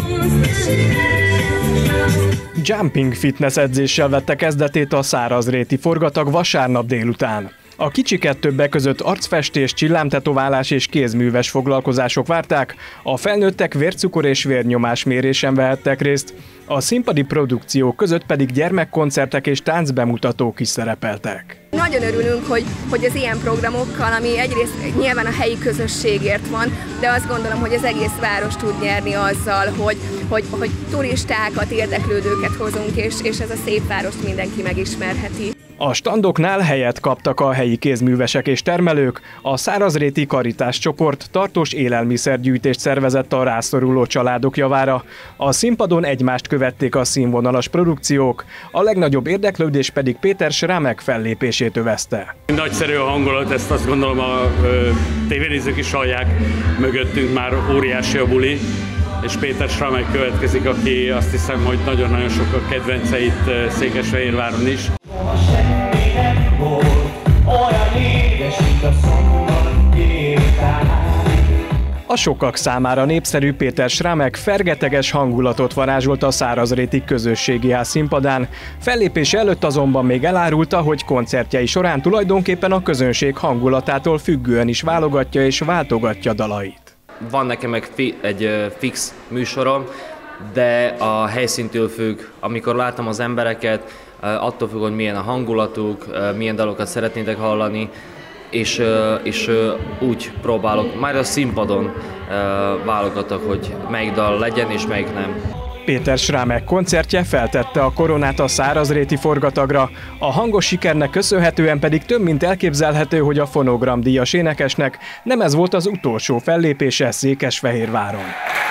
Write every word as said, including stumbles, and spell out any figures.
Jumping fitness edzéssel vette kezdetét a Szárazréti forgatag vasárnap délután. A kicsiket többek között arcfestés, csillámtetoválás és kézműves foglalkozások várták, a felnőttek vércukor és vérnyomás mérésen vehettek részt, a színpadi produkciók között pedig gyermekkoncertek és táncbemutatók is szerepeltek. Nagyon örülünk, hogy, hogy az ilyen programokkal, ami egyrészt nyilván a helyi közösségért van, de azt gondolom, hogy az egész város tud nyerni azzal, hogy, hogy, hogy turistákat, érdeklődőket hozunk, és, és ez a szép várost mindenki megismerheti. A standoknál helyet kaptak a helyi kézművesek és termelők, a Szárazréti Karitás csoport tartós élelmiszergyűjtést szervezett a rászoruló családok javára. A színpadon egymást követték a színvonalas produkciók, a legnagyobb érdeklődés pedig Péter Schramek fellépését övezte. Nagyszerű a hangulat, ezt azt gondolom a tévénézők is hallják, mögöttünk már óriási a buli, és Péter Schramek következik, aki azt hiszem, hogy nagyon-nagyon sok a kedvenceit Székesfehérváron is. A sokak számára népszerű Péter Schramek fergeteges hangulatot varázsolt a Szárazréti Közösségi Ház színpadán. Fellépése előtt azonban még elárulta, hogy koncertjei során tulajdonképpen a közönség hangulatától függően is válogatja és váltogatja dalait. Van nekem meg fi, egy fix műsorom, de a helyszíntől függ. Amikor látom az embereket, attól függ, hogy milyen a hangulatuk, milyen dalokat szeretnétek hallani, és, és úgy próbálok, már a színpadon válogatok, hogy melyik dal legyen és melyik nem. Péter Schramek koncertje feltette a koronát a Szárazréti forgatagra, a hangos sikernek köszönhetően pedig több mint elképzelhető, hogy a fonogramdíjas énekesnek nem ez volt az utolsó fellépése Székesfehérváron.